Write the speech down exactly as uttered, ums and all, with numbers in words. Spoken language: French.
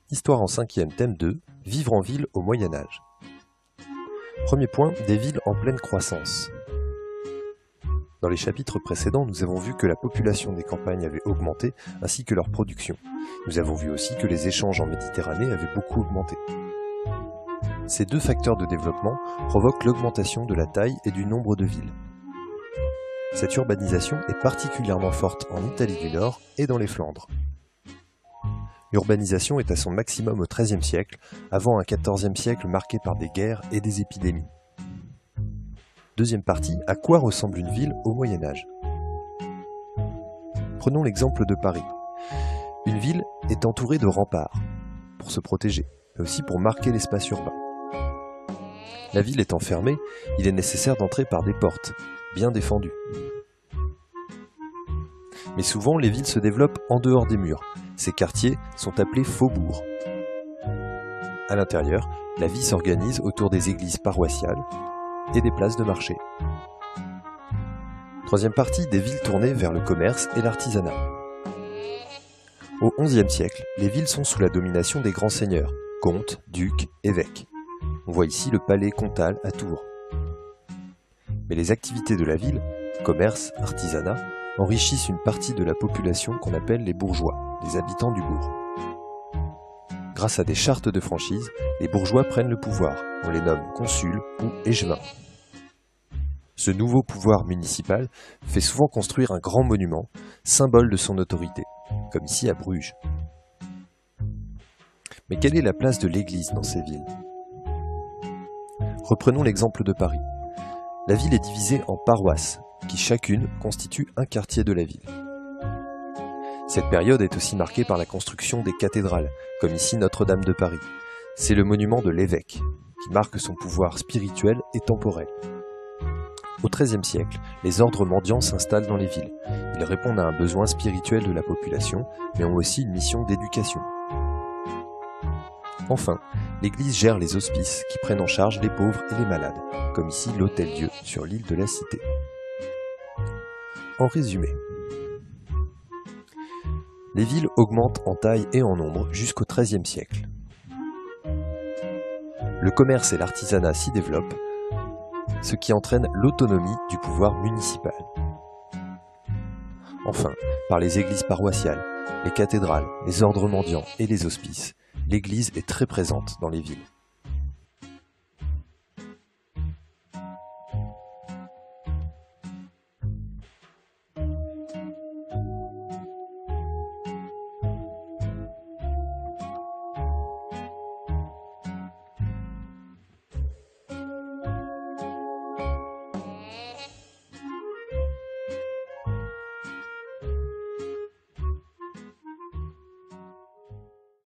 Histoire en cinquième, thème deux, vivre en ville au Moyen-Âge. Premier point, des villes en pleine croissance. Dans les chapitres précédents, nous avons vu que la population des campagnes avait augmenté, ainsi que leur production. Nous avons vu aussi que les échanges en Méditerranée avaient beaucoup augmenté. Ces deux facteurs de développement provoquent l'augmentation de la taille et du nombre de villes. Cette urbanisation est particulièrement forte en Italie du Nord et dans les Flandres. L'urbanisation est à son maximum au treizième siècle, avant un quatorzième siècle marqué par des guerres et des épidémies. Deuxième partie, à quoi ressemble une ville au Moyen-Âge? Prenons l'exemple de Paris. Une ville est entourée de remparts, pour se protéger, mais aussi pour marquer l'espace urbain. La ville étant fermée, il est nécessaire d'entrer par des portes, bien défendues. Mais souvent, les villes se développent en dehors des murs. Ces quartiers sont appelés faubourgs. À l'intérieur, la vie s'organise autour des églises paroissiales et des places de marché. Troisième partie, des villes tournées vers le commerce et l'artisanat. Au onzième siècle, les villes sont sous la domination des grands seigneurs, comtes, ducs, évêques. On voit ici le palais comtal à Tours. Mais les activités de la ville, commerce, artisanat, enrichissent une partie de la population qu'on appelle les bourgeois, les habitants du bourg. Grâce à des chartes de franchise, les bourgeois prennent le pouvoir, on les nomme consuls ou échevins. Ce nouveau pouvoir municipal fait souvent construire un grand monument, symbole de son autorité, comme ici à Bruges. Mais quelle est la place de l'Église dans ces villes? Reprenons l'exemple de Paris. La ville est divisée en paroisses, qui chacune constitue un quartier de la ville. Cette période est aussi marquée par la construction des cathédrales, comme ici Notre-Dame de Paris. C'est le monument de l'évêque, qui marque son pouvoir spirituel et temporel. Au treizième siècle, les ordres mendiants s'installent dans les villes. Ils répondent à un besoin spirituel de la population, mais ont aussi une mission d'éducation. Enfin, l'Église gère les hospices qui prennent en charge les pauvres et les malades, comme ici l'Hôtel-Dieu sur l'île de la Cité. En résumé, les villes augmentent en taille et en nombre jusqu'au treizième siècle. Le commerce et l'artisanat s'y développent, ce qui entraîne l'autonomie du pouvoir municipal. Enfin, par les églises paroissiales, les cathédrales, les ordres mendiants et les hospices, l'Église est très présente dans les villes.